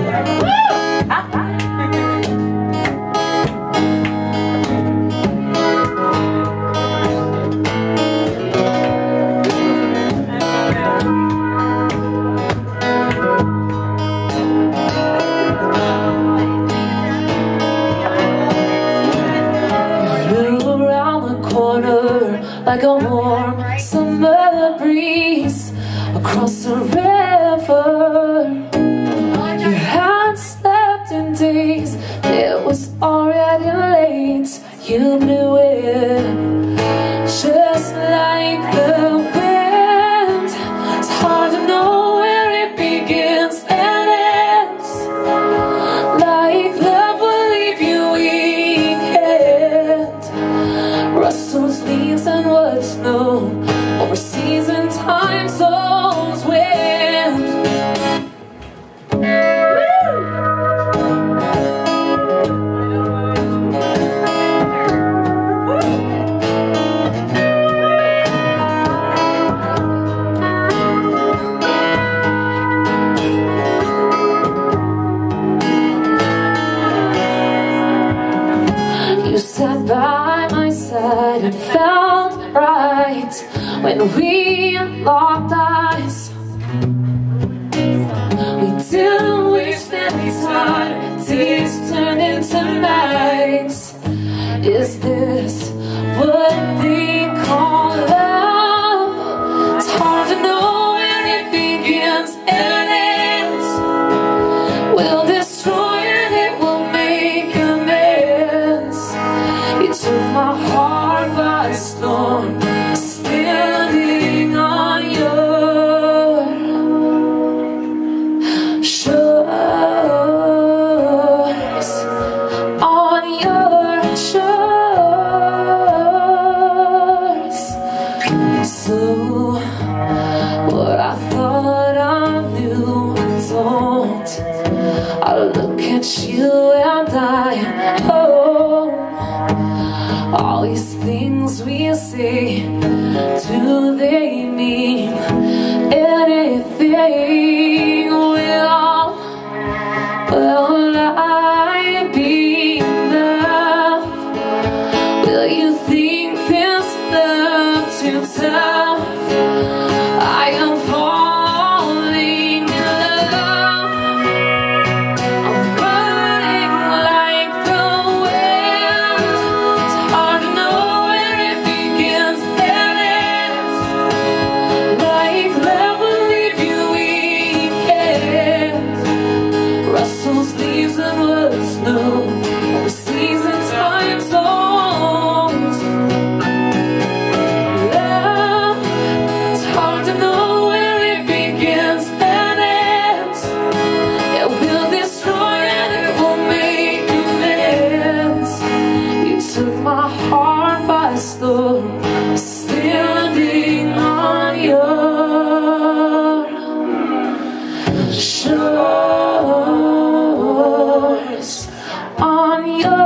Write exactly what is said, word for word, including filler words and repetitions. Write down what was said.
Like a warm summer breeze across the river. You hadn't slept in days, it was already late. You knew it, just like the wind. It's hard to know where it begins and ends. Like love will leave you weekend. Rustles leaves and what's known over seas and time zones. Wind. You sat by my side and felt right when we locked eyes. We didn't waste any time, days turned into nights. Is this what they call love? It's hard to know where it begins and ends. We'll destroy and it will make amends. You took my heart by storm, standing on your shores, on your shores. So what I thought I knew, I don't. I look at you and I hope all these things we say, do they mean anything? Will, will I be enough? Will you think this love too tough? I am falling in love. I'm running like the wind. It's hard to know where it begins and ends. Like love will leave you weekend. Rustles leaves and what's known over seas and time zones. Love, it's hard to know where it begins and ends. It will destroy and it will make amends. You took my heart by storm, standing on your shores, on your